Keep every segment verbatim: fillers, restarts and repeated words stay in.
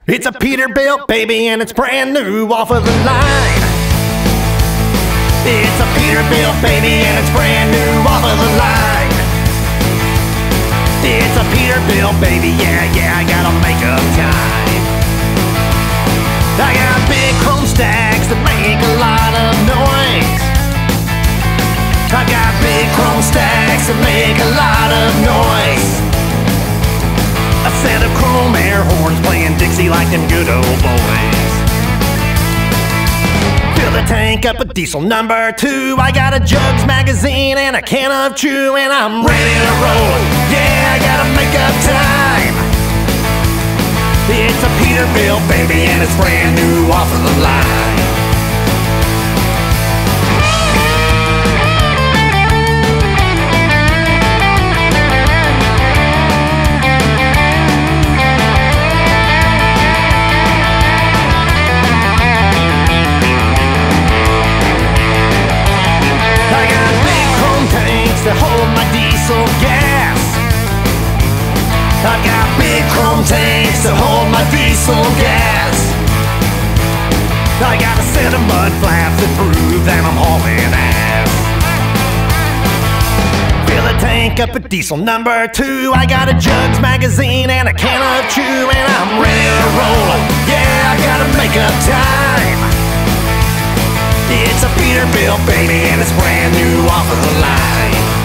It's a Peterbilt, baby, and it's brand new off of the line. It's a Peterbilt, baby, and it's brand new off of the line. It's a Peterbilt, baby, yeah, yeah, I gotta make up time. I got big chrome stacks that make a lot of noise. I got big chrome stacks that make a lot of noise. A set of chrome air horns playing Dixie like them good old boys. Fill the tank up with diesel number two. I got a Jugs magazine and a can of chew, and I'm ready to roll. Yeah, I gotta make up time. It's a Peterbilt, baby, and it's brand new off of the line. To hold my diesel gas. I've got big chrome tanks to hold my diesel gas. I got a set of mud flaps that prove that I'm hauling ass. Fill the tank up with diesel number two. I got a Jugs magazine and a can of chew, and I'm ready to roll. Yeah, I gotta make up time. It's a Peterbilt, baby, and it's brand new off of the line.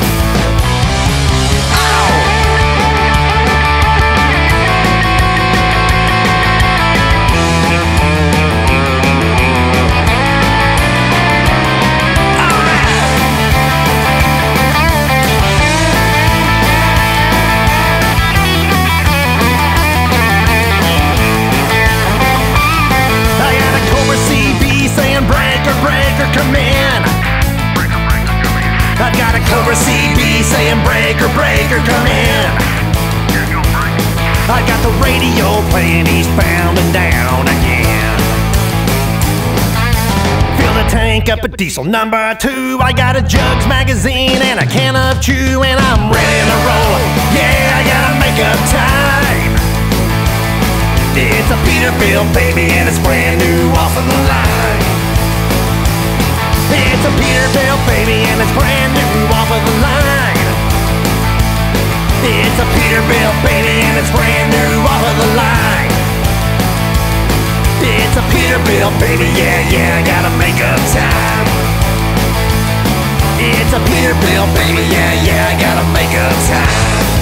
I've got a Cobra C B saying breaker, breaker, come in. I got the radio playing eastbound and down again. Fill the tank up with diesel number two. I got a Jugs magazine and a can of chew, and I'm ready to roll. Yeah, I gotta make up time. It's a Peterbilt, baby, and it's brand new off of the line. It's a Peterbilt, baby, and it's brand new off of the line. It's a Peterbilt, baby, and it's brand new off of the line. It's a Peterbilt, baby, yeah, yeah, I gotta make up time. It's a Peterbilt, baby, yeah, yeah, I gotta make up time.